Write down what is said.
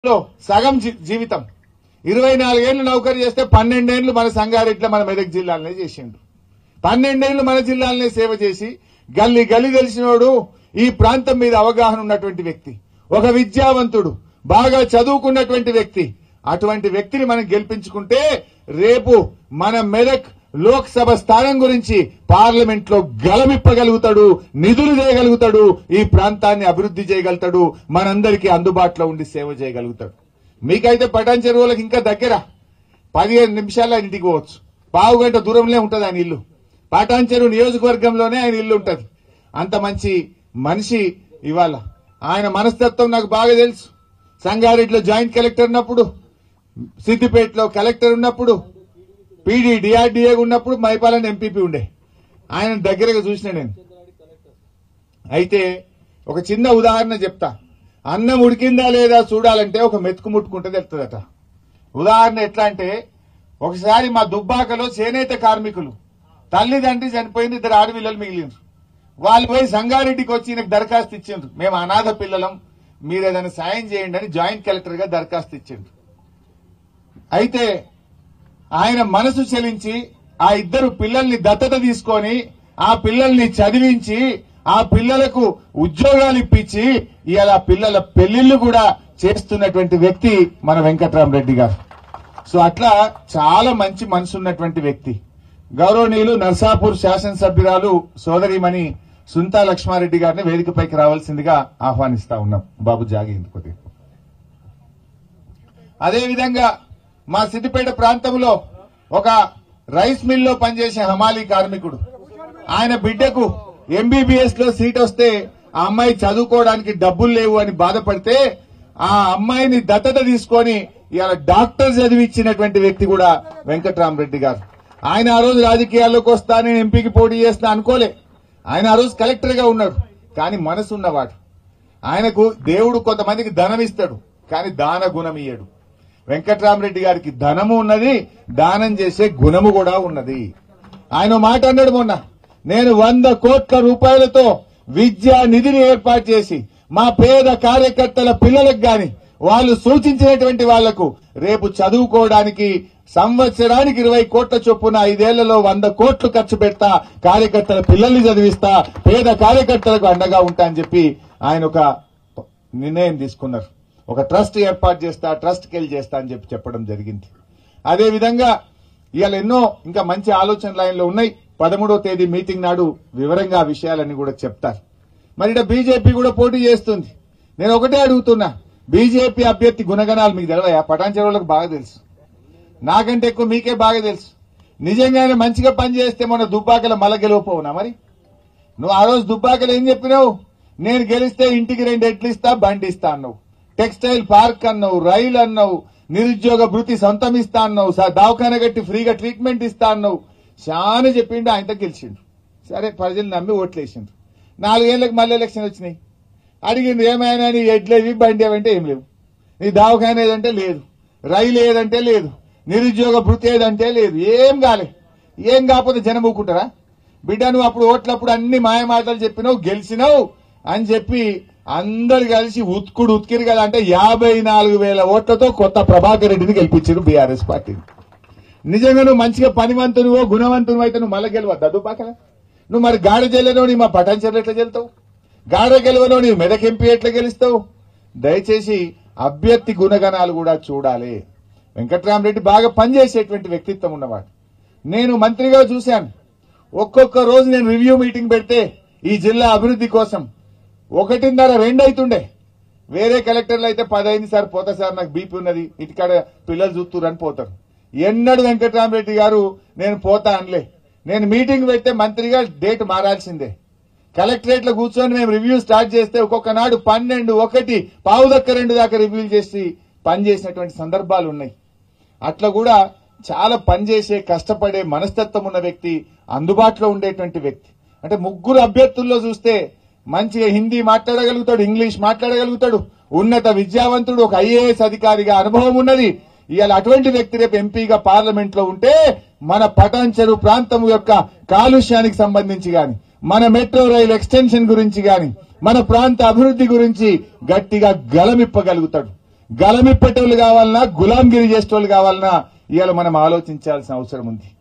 సగం జీవితం 24 ఏళ్లు నౌకరీ చేస్తే 12 ఏళ్లు మన సంగారెడ్డిలో మన మెదక్ జిల్లాలనే చేసిండు. 12 ఏళ్లు మన జిల్లాలనే సేవ చేసి గల్లీ గల్లీ తెలిసినోడు, ఈ ప్రాంతం మీద అవగాహన ఉన్నటువంటి వ్యక్తి, ఒక విద్యావంతుడు, బాగా చదువుకున్నటువంటి వ్యక్తి. అటువంటి వ్యక్తిని మనం గెలిపించుకుంటే రేపు మన మెదక్ లోక్సభ స్థానం గురించి పార్లమెంట్ లో గలమిప్పగలుగుతాడు, నిధులు చేయగలుగుతాడు, ఈ ప్రాంతాన్ని అభివృద్ధి చేయగలుగుతాడు, మనందరికీ అందుబాటులో ఉండి సేవ చేయగలుగుతాడు. మీకైతే పటాన్ చెరువులకు ఇంకా దగ్గర 15 నిమిషాల్లో ఇంటికి పోవచ్చు, పావుగంట దూరంలో ఉంటుంది ఆయన ఇల్లు. పటాన్ చెరువు నియోజకవర్గంలోనే ఆయన ఇల్లు ఉంటుంది. అంత మంచి మనిషి. ఇవాళ ఆయన మనస్తత్వం నాకు బాగా తెలుసు. సంగారెడ్డిలో జాయింట్ కలెక్టర్ ఉన్నప్పుడు, సిద్దిపేటలో కలెక్టర్ ఉన్నప్పుడు, పీడీ డిఆర్డీఏ ఉన్నప్పుడు మైపాలన్ ఎంపీపీ ఉండే. ఆయన దగ్గరగా చూసిన నేను. అయితే ఒక చిన్న ఉదాహరణ చెప్తా. అన్నం ఉడికిందా లేదా చూడాలంటే ఒక మెతుకు ముట్టుకుంటే తెలుస్తుందట. ఉదాహరణ ఎట్లా అంటే, ఒకసారి మా దుబ్బాకలో చేనేత కార్మికులు తల్లిదండ్రి చనిపోయింది, 2 ఆడపిల్లలు మిగిలిండ్రు. వాళ్ళు పోయి సంగారెడ్డికి వచ్చి ఈయనకు దరఖాస్తు ఇచ్చిండ్రు, మేము అనాథ పిల్లలం, మీరు ఏదైనా సాయం చేయండి అని జాయింట్ కలెక్టర్ గా దరఖాస్తు ఇచ్చిండ్రు. అయితే ఆయన మనసు చెలించి ఆ 2 పిల్లల్ని దత్తత తీసుకొని ఆ పిల్లల్ని చదివించి ఆ పిల్లలకు ఉద్యోగాలు ఇప్పించి ఇవాళ పిల్లల పెళ్లిళ్లు కూడా చేస్తున్నటువంటి వ్యక్తి మన వెంకట్రామరెడ్డి గారు. సో అట్లా చాలా మంచి మనసు ఉన్నటువంటి వ్యక్తి. గౌరవనీయులు నర్సాపూర్ శాసనసభ్యురాలు సోదరిమణి సుంతా లక్ష్మారెడ్డి గారిని వేదికపైకి రావాల్సిందిగా ఆహ్వానిస్తా ఉన్నాం. బాబు జాగి ఎందుకు. అదేవిధంగా మా సిద్దిపేట ప్రాంతంలో ఒక రైస్ మిల్లో పనిచేసే హమాలీ కార్మికుడు, ఆయన బిడ్డకు ఎంబీబీఎస్ లో సీట్ వస్తే ఆ అమ్మాయి చదువుకోవడానికి డబ్బులు లేవు అని బాధపడితే ఆ అమ్మాయిని దత్తత తీసుకొని ఇవాళ డాక్టర్ చదివించినటువంటి వ్యక్తి కూడా వెంకట్రామరెడ్డి గారు. ఆయన ఆ రోజు రాజకీయాల్లోకి వస్తా, నేను ఎంపీకి పోటీ చేస్తా అనుకోలే. ఆయన ఆ రోజు కలెక్టర్ గా ఉన్నాడు. కానీ మనసు ఉన్నవాడు. ఆయనకు దేవుడు కొంతమందికి ధనం ఇస్తాడు, కానీ దాన గుణం ఇయ్యడు. వెంకట్రామరెడ్డి గారికి ధనము ఉన్నది, దానం చేసే గుణము కూడా ఉన్నది. ఆయన మాట అన్నాడు మొన్న, నేను 100 కోట్ల రూపాయలతో విద్యా నిధిని ఏర్పాటు చేసి మా పేద కార్యకర్తల పిల్లలకు గాని వాళ్ళు సూచించినటువంటి వాళ్లకు రేపు చదువుకోవడానికి సంవత్సరానికి 20 కోట్ల చొప్పున 5 ఏళ్లలో 100 కోట్లు ఖర్చు పెడతా, కార్యకర్తల పిల్లల్ని చదివిస్తా, పేద కార్యకర్తలకు అండగా ఉంటా అని చెప్పి ఆయన ఒక నిర్ణయం తీసుకున్నారు. ఒక ట్రస్ట్ ఏర్పాటు చేస్తా, ట్రస్ట్కి వెళ్ళి చేస్తా అని చెప్పడం జరిగింది. అదేవిధంగా ఇవాళ ఎన్నో ఇంకా మంచి ఆలోచన లైన్లో ఉన్నాయి. 13వ తేదీ మీటింగ్ నాడు వివరంగా ఆ విషయాలన్నీ కూడా చెప్తారు. మరి ఇక్కడ బీజేపీ కూడా పోటీ చేస్తుంది. నేను ఒకటే అడుగుతున్నా, బీజేపీ అభ్యర్థి గుణగణాలు మీకు తెలియదా? పటాన్ చెరువులకు బాగా తెలుసు, నాకంటే ఎక్కువ మీకే బాగా తెలుసు. నిజంగానే మంచిగా పనిచేస్తే మన దుబ్బాకల మల గెలవపోవునా? మరి నువ్వు ఆ రోజు దుబ్బాకలు ఏం చెప్పినావు? నేను గెలిస్తే ఇంటికి 2 ఎడ్లు ఇస్తా, బండి ఇస్తా అన్నావు, టెక్స్టైల్ పార్క్ అన్నావు, రైలు అన్నావు, నిరుద్యోగ భృతి సొంతం ఇస్తా అన్నావు, దవాఖాన కట్టి ఫ్రీగా ట్రీట్మెంట్ ఇస్తా అన్నావు. చాలా చెప్పిండు, ఆయనతో గెలిచిండు. సరే, ప్రజలు నమ్మి ఓట్లేసిండ్రు. 4 ఏళ్లకు మళ్ళీ ఎలక్షన్ వచ్చినాయి. అడిగిండు, ఏమైనా నీ ఎడ్లేవి బండి ఏమంటే ఏం లేవు, నీ దవాఖాన ఏదంటే లేదు, రైలు ఏదంటే లేదు, నిరుద్యోగ భృతి ఏదంటే లేదు, ఏం కాలే. ఏం కాకపోతే జనం ఊకుంటారా? బిడ్డ నువ్వు అప్పుడు ఓట్లప్పుడు అన్ని మాయ మాటలు చెప్పినావు, గెలిచినావు అని చెప్పి అందరు కలిసి ఉత్కిరు కదా అంటే 54,000 ఓట్లతో కొత్త ప్రభాకర్ రెడ్డిని గెలిపించారు బీఆర్ఎస్ పార్టీని. నిజంగా నువ్వు మంచిగా పనివంతునివో గుణవంతునివో అయితే నువ్వు మళ్ళీ గెలవద్దా దుబ్బాకల? నువ్వు మరి గాడ గెలవనో నీ మా పటాన్ చెరువులు ఎట్లా గెలుతావు? గాడ గెలవనో నీ మెదక్ ఎంపీ ఎట్లా గెలుస్తావు? దయచేసి అభ్యర్థి గుణగణాలు కూడా చూడాలి. వెంకట్రామరెడ్డి బాగా పనిచేసేటువంటి వ్యక్తిత్వం ఉన్నవాడు. నేను మంత్రిగా చూశాను. ఒక్కొక్క రోజు నేను రివ్యూ మీటింగ్ పెడితే ఈ జిల్లా అభివృద్ధి కోసం 1:30-2 అవుతుండే. వేరే కలెక్టర్లు అయితే 10 అయింది సార్, పోతా సార్, నాకు బీపీ ఉన్నది, ఇటుకాడ పిల్లలు చూస్తున్నారు అని పోతారు. ఎన్నడూ వెంకట్రామరెడ్డి గారు నేను పోతా అనలే. నేను మీటింగ్ పెడితే మంత్రిగా డేట్ మారాల్సిందే. కలెక్టరేట్ లో కూర్చొని మేము రివ్యూ స్టార్ట్ చేస్తే ఒక్కొక్క నాడు 12, 1, 1:15 దాకా రివ్యూలు చేసి పనిచేసినటువంటి సందర్భాలు ఉన్నాయి. అట్లా కూడా చాలా పనిచేసే, కష్టపడే మనస్తత్వం ఉన్న వ్యక్తి, అందుబాటులో ఉండేటువంటి వ్యక్తి. అంటే 3 అభ్యర్థుల్లో చూస్తే మంచిగా హిందీ మాట్లాడగలుగుతాడు, ఇంగ్లీష్ మాట్లాడగలుగుతాడు, ఉన్నత విద్యావంతుడు, ఒక ఐఏఎస్ అధికారిగా అనుభవం ఉన్నది. ఇవాళ అటువంటి వ్యక్తి రేపు ఎంపీగా పార్లమెంట్ లో ఉంటే మన పటాన్ చెరువు ప్రాంతం యొక్క కాలుష్యానికి సంబంధించి గాని, మన మెట్రో రైల్ ఎక్స్టెన్షన్ గురించి గాని, మన ప్రాంత అభివృద్ధి గురించి గట్టిగా గలమిప్పగలుగుతాడు. గలమిప్పేటోళ్ళు కావాలన్నా గులాంగిరి చేసేటోళ్ళు కావాలన్నా ఇవాళ మనం ఆలోచించాల్సిన అవసరం ఉంది.